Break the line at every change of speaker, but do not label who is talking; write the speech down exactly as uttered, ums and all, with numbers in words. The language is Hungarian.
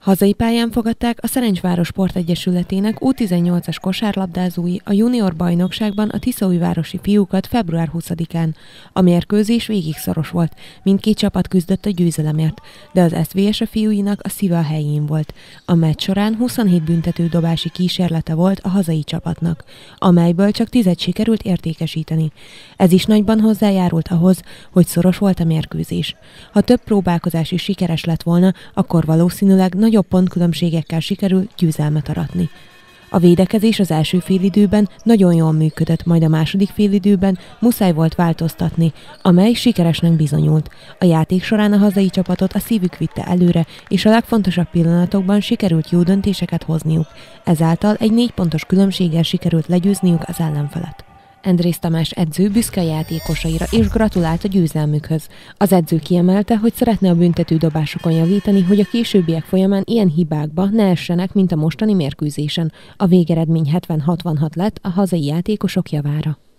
Hazai pályán fogadták a Szerencsváros Sportegyesületének U tizennyolcas kosárlabdázói a junior bajnokságban a tiszaújvárosi fiúkat február huszadikán. A mérkőzés végig szoros volt, mindkét csapat küzdött a győzelemért, de az es vé es a fiúinak a szíve a helyén volt. A meccs során huszonhét büntetődobási kísérlete volt a hazai csapatnak, amelyből csak tízet sikerült értékesíteni. Ez is nagyban hozzájárult ahhoz, hogy szoros volt a mérkőzés. Ha több próbálkozás is sikeres lett volna, akkor valószínűleg nagy nagyobb pontkülönbségekkel sikerül győzelmet aratni. A védekezés az első félidőben nagyon jól működött, majd a második félidőben muszáj volt változtatni, amely sikeresnek bizonyult. A játék során a hazai csapatot a szívük vitte előre, és a legfontosabb pillanatokban sikerült jó döntéseket hozniuk. Ezáltal egy négy pontos különbséggel sikerült legyőzniük az ellenfelet. Endrész Tamás edző büszke a játékosaira és gratulált a győzelmükhöz. Az edző kiemelte, hogy szeretne a büntetődobásokon javítani, hogy a későbbiek folyamán ilyen hibákba ne essenek, mint a mostani mérkőzésen. A végeredmény hetven hatvanhat lett a hazai játékosok javára.